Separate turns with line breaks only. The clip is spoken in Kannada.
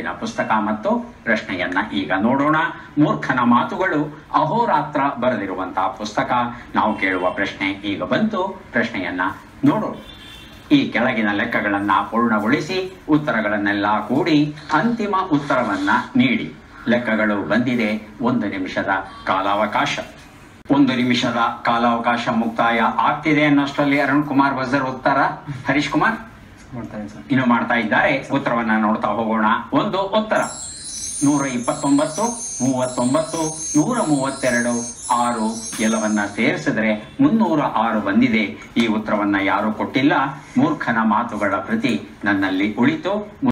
ಮುಂದಿನ ಪುಸ್ತಕ ಮತ್ತು ಪ್ರಶ್ನೆಯನ್ನ ಈಗ ನೋಡೋಣ. ಮೂರ್ಖನ ಮಾತುಗಳು ಅಹೋರಾತ್ರ ಬರೆದಿರುವಂತಹ ಪುಸ್ತಕ. ನಾವು ಕೇಳುವ ಪ್ರಶ್ನೆ ಈಗ ಬಂತು. ಪ್ರಶ್ನೆಯನ್ನ ನೋಡೋಣ. ಈ ಕೆಳಗಿನ ಲೆಕ್ಕಗಳನ್ನ ಪೂರ್ಣಗೊಳಿಸಿ ಉತ್ತರಗಳನ್ನೆಲ್ಲ ಕೂಡಿ ಅಂತಿಮ ಉತ್ತರವನ್ನ ನೀಡಿ. ಲೆಕ್ಕಗಳು ಬಂದಿದೆ. 1 ನಿಮಿಷದ ಕಾಲಾವಕಾಶ. 1 ನಿಮಿಷದ ಕಾಲಾವಕಾಶ ಮುಕ್ತಾಯ ಆಗ್ತಿದೆ ಅನ್ನೋಷ್ಟರಲ್ಲಿ ಅರುಣ್ ಕುಮಾರ್ ವಜರ್ ಉತ್ತರ. ಹರೀಶ್ ಕುಮಾರ್ ಇನ್ನು ಮಾಡ್ತಾ ಇದ್ದಾರೆ. ಉತ್ತರವನ್ನ ನೋಡ್ತಾ ಹೋಗೋಣ. ಒಂದು ಉತ್ತರ 129, 39, 132, 6 ಎಲ್ಲವನ್ನ ಸೇರಿಸಿದ್ರೆ 306 ಬಂದಿದೆ. ಈ ಉತ್ತರವನ್ನ ಯಾರು ಕೊಟ್ಟಿಲ್ಲ. ಮೂರ್ಖನ ಮಾತುಗಳ ಪ್ರತಿ ನನ್ನಲ್ಲಿ ಉಳಿತು.